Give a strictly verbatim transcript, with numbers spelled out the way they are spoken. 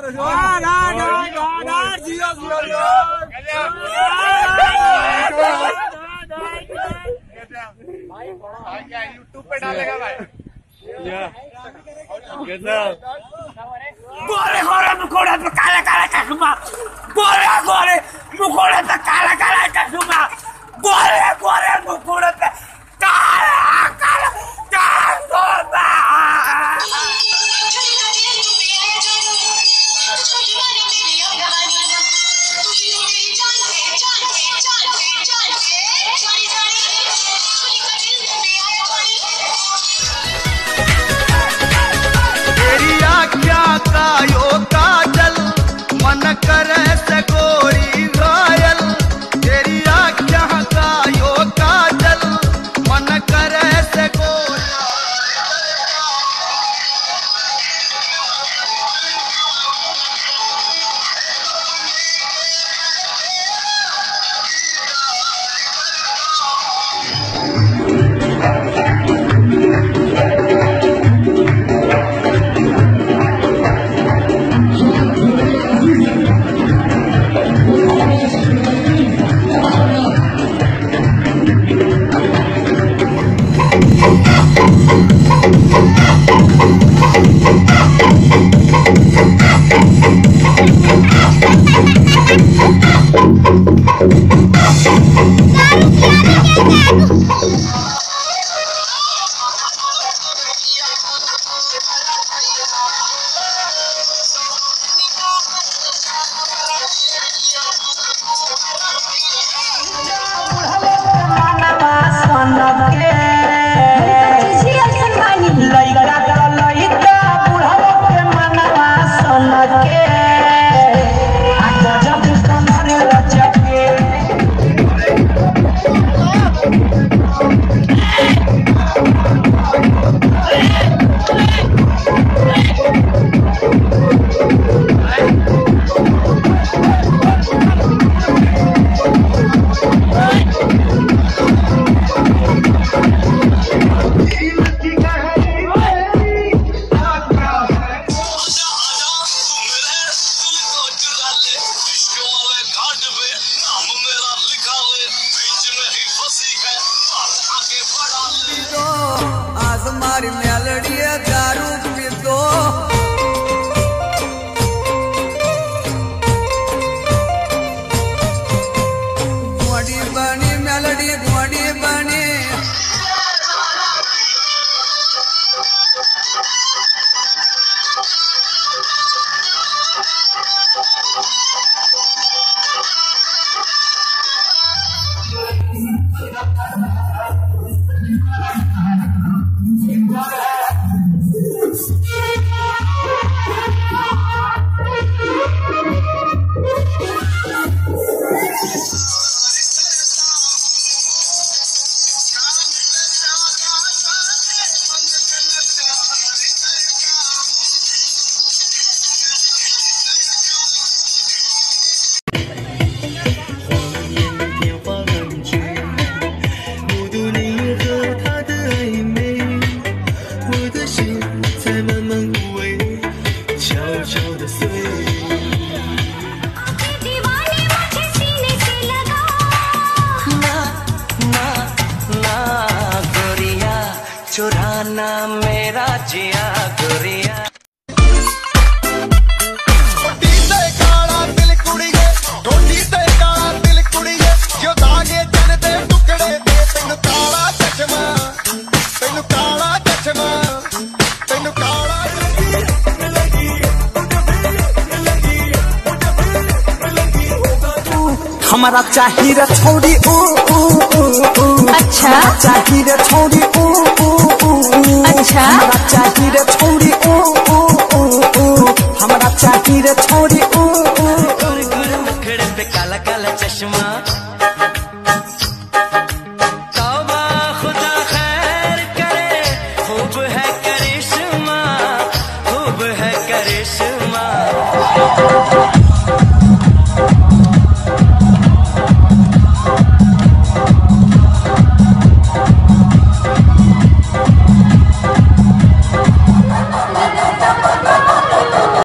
YouTube पे डालेगा भाई। गोरे गोरे मुखोड़े पे काला काला चश्मा, गोरे गोरे मुखोड़े पे काला काला चश्मा, गोरे गोरे मुखोड़े पे काला काला चश्मा। कायो काजल मन करे से गोरी घायल, तेरी आँखियाँ कायो काजल मन करे से गोरी। आज मारी मेलडी दारू पी दो, घोड़ी बनी मेलडी घोड़ी बनी। चुराना मेरा जिया गोरिया। हमारा चाहिए रे छोड़ी ऊ ऊ ऊ, अच्छा चाहिए रे छोड़ी ऊ ऊ ऊ, अच्छा हमारा चाहिए रे छोड़ी ऊ ऊ ऊ, हमारा चाहिए रे छोड़ी ऊ ऊ। मुखड़े पे काला काला चश्मा, तौबा खुदा खैर करे, खूब है करिश्मा, खूब है करिश्मा।